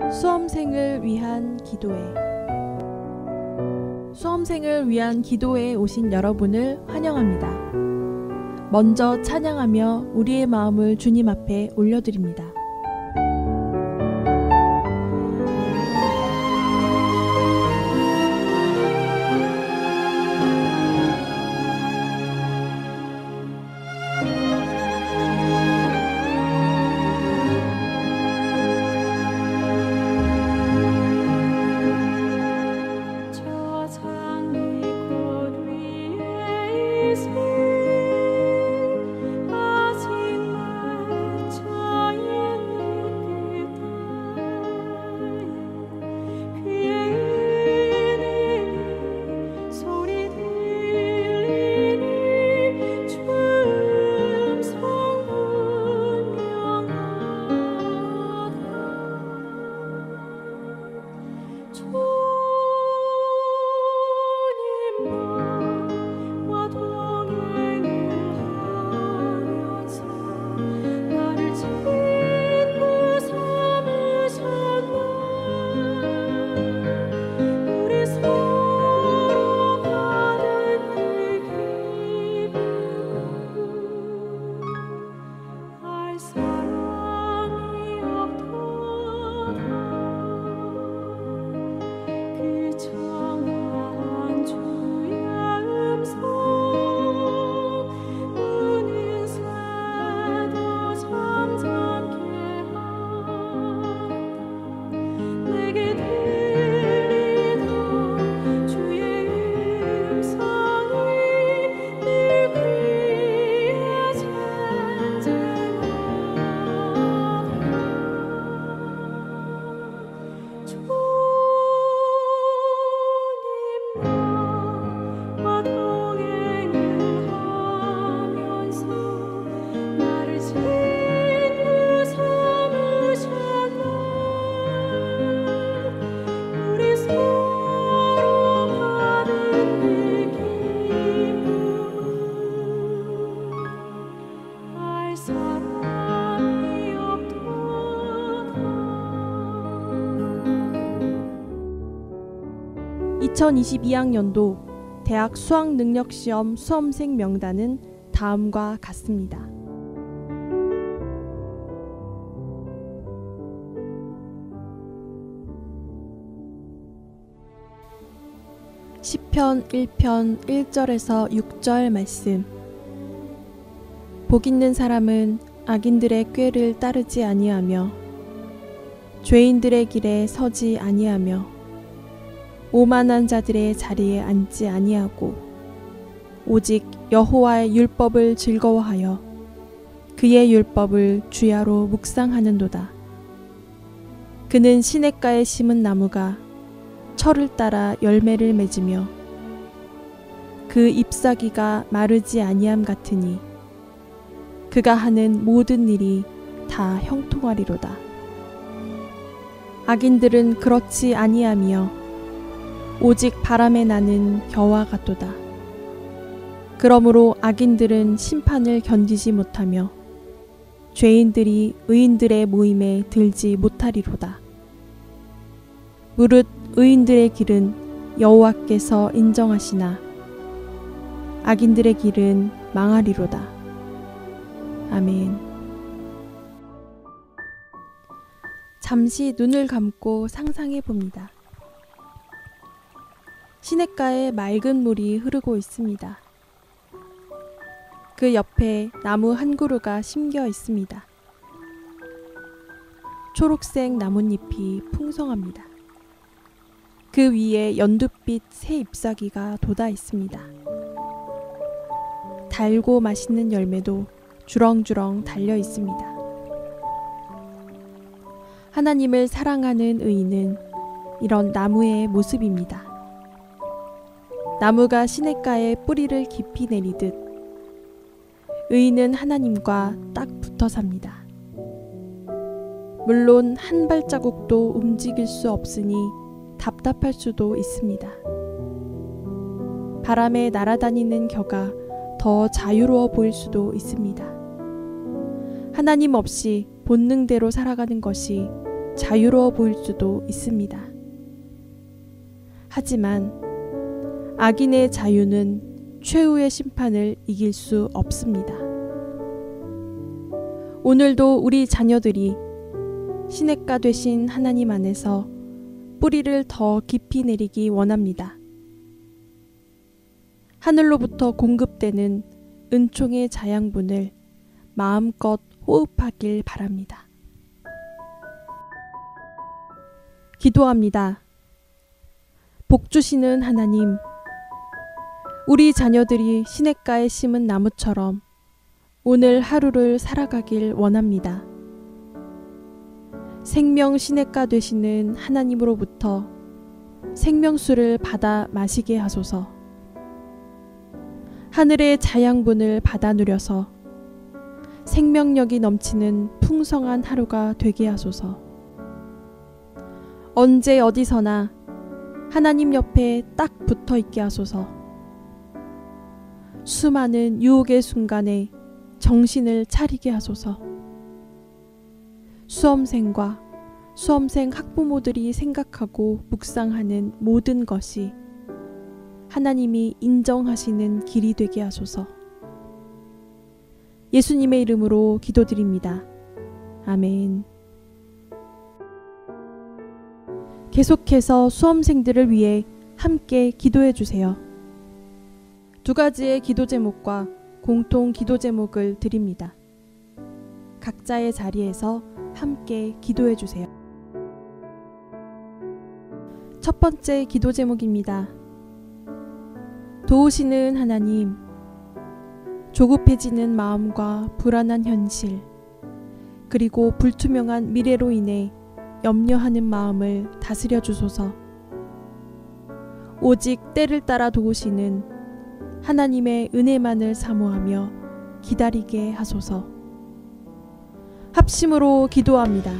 수험생을 위한 기도회. 수험생을 위한 기도회에 오신 여러분을 환영합니다. 먼저 찬양하며 우리의 마음을 주님 앞에 올려드립니다. (2022학년도) 대학 수학능력시험 수험생 명단은 다음과 같습니다. 시편 1편 1절에서 6절 말씀. 복 있는 사람은 악인들의 꾀를 따르지 아니하며 죄인들의 길에 서지 아니하며 오만한 자들의 자리에 앉지 아니하고 오직 여호와의 율법을 즐거워하여 그의 율법을 주야로 묵상하는도다. 그는 시냇가에 심은 나무가 철을 따라 열매를 맺으며 그 잎사귀가 마르지 아니함 같으니 그가 하는 모든 일이 다 형통하리로다. 악인들은 그렇지 아니하며 오직 바람에 나는 겨와 같도다. 그러므로 악인들은 심판을 견디지 못하며 죄인들이 의인들의 모임에 들지 못하리로다. 무릇 의인들의 길은 여호와께서 인정하시나 악인들의 길은 망하리로다. 아멘. 잠시 눈을 감고 상상해 봅니다. 시냇가에 맑은 물이 흐르고 있습니다. 그 옆에 나무 한 그루가 심겨 있습니다. 초록색 나뭇잎이 풍성합니다. 그 위에 연두빛 새 잎사귀가 돋아 있습니다. 달고 맛있는 열매도 주렁주렁 달려 있습니다. 하나님을 사랑하는 의인은 이런 나무의 모습입니다. 나무가 시냇가에 뿌리를 깊이 내리듯 의인은 하나님과 딱 붙어 삽니다. 물론 한 발자국도 움직일 수 없으니 답답할 수도 있습니다. 바람에 날아다니는 겨가 더 자유로워 보일 수도 있습니다. 하나님 없이 본능대로 살아가는 것이 자유로워 보일 수도 있습니다. 하지만 악인의 자유는 최후의 심판을 이길 수 없습니다. 오늘도 우리 자녀들이 시냇가 되신 하나님 안에서 뿌리를 더 깊이 내리기 원합니다. 하늘로부터 공급되는 은총의 자양분을 마음껏 호흡하길 바랍니다. 기도합니다. 복 주시는 하나님, 우리 자녀들이 시냇가에 심은 나무처럼 오늘 하루를 살아가길 원합니다. 생명 시냇가 되시는 하나님으로부터 생명수를 받아 마시게 하소서. 하늘의 자양분을 받아 누려서 생명력이 넘치는 풍성한 하루가 되게 하소서. 언제 어디서나 하나님 옆에 딱 붙어 있게 하소서. 수많은 유혹의 순간에 정신을 차리게 하소서. 수험생과 수험생 학부모들이 생각하고 묵상하는 모든 것이 하나님이 인정하시는 길이 되게 하소서. 예수님의 이름으로 기도드립니다. 아멘. 계속해서 수험생들을 위해 함께 기도해 주세요. 두 가지의 기도 제목과 공통 기도 제목을 드립니다. 각자의 자리에서 함께 기도해 주세요. 첫 번째 기도 제목입니다. 도우시는 하나님, 조급해지는 마음과 불안한 현실, 그리고 불투명한 미래로 인해 염려하는 마음을 다스려 주소서. 오직 때를 따라 도우시는 하나님의 은혜만을 사모하며 기다리게 하소서. 합심으로 기도합니다.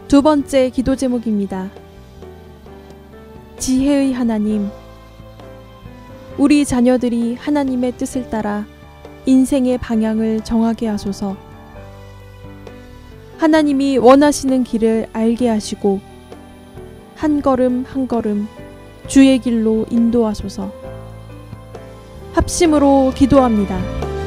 두 번째 기도 제목입니다. 지혜의 하나님, 우리 자녀들이 하나님의 뜻을 따라 인생의 방향을 정하게 하소서. 하나님이 원하시는 길을 알게 하시고 한 걸음 한 걸음 주의 길로 인도하소서. 합심으로 기도합니다.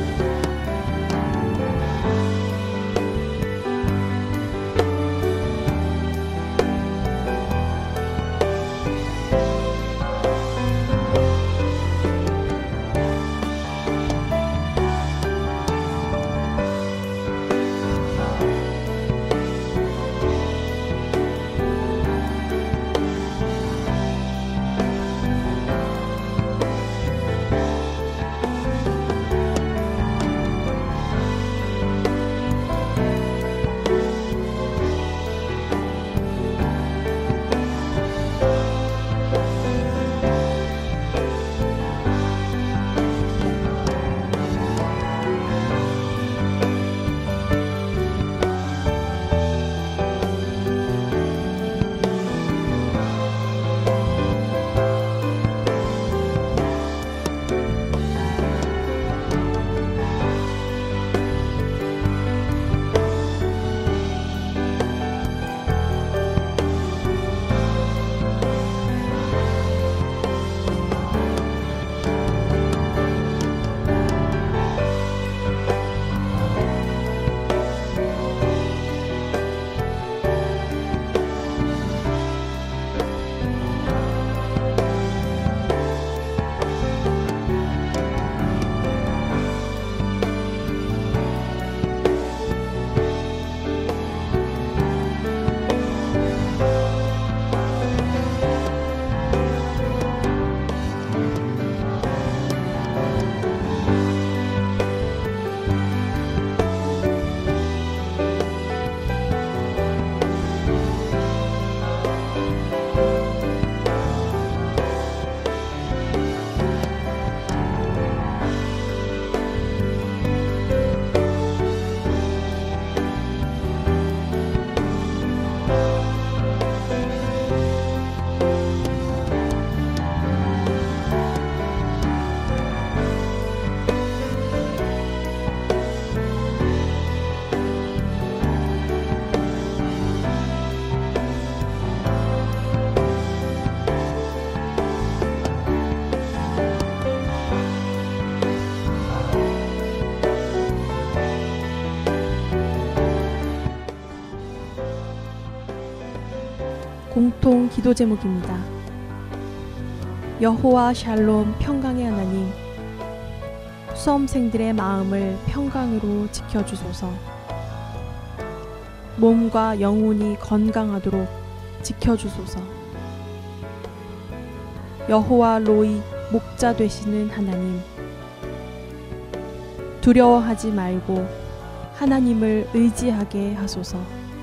공통 기도 제목입니다. 여호와 샬롬 평강의 하나님, 수험생들의 마음을 평강으로 지켜주소서. 몸과 영혼이 건강하도록 지켜주소서. 여호와 로이 목자 되시는 하나님, 두려워하지 말고 하나님을 의지하게 하소서.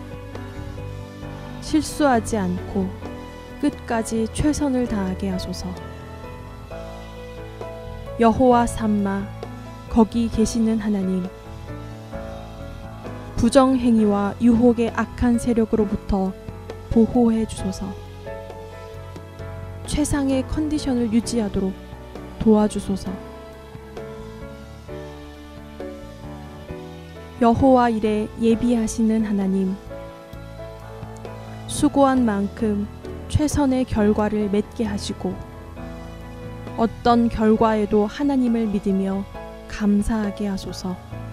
실수하지 않고 끝까지 최선을 다하게 하소서. 여호와 삼마 거기 계시는 하나님, 부정행위와 유혹의 악한 세력으로부터 보호해 주소서. 최상의 컨디션을 유지하도록 도와주소서. 여호와 일에 예비하시는 하나님, 수고한 만큼 최선의 결과를 맺게 하시고 어떤 결과에도 하나님을 믿으며 감사하게 하소서.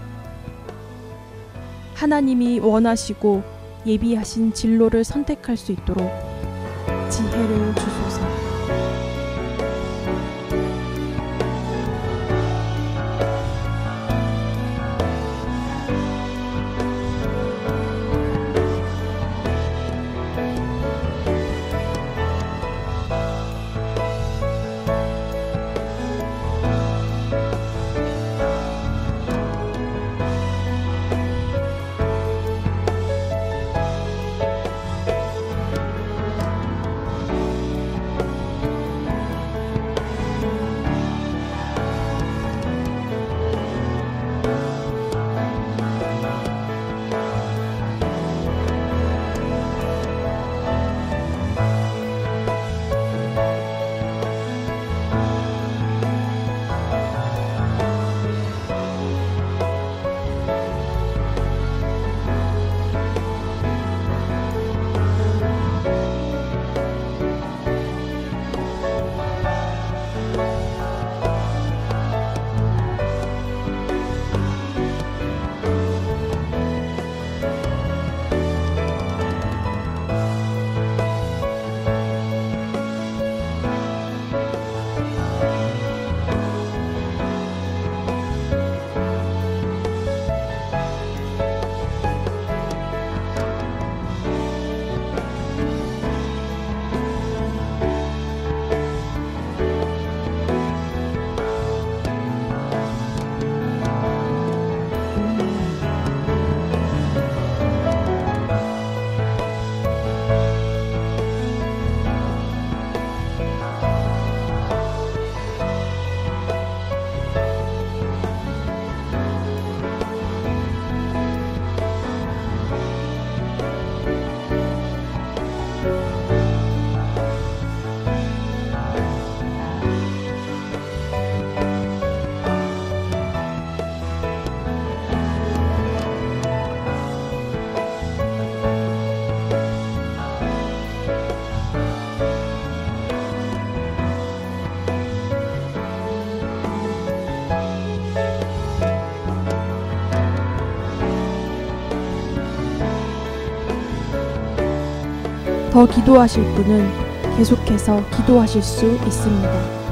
하나님이 원하시고 예비하신 진로를 선택할 수 있도록 지혜를 주소서. 더 기도하실 분은 계속해서 기도하실 수 있습니다.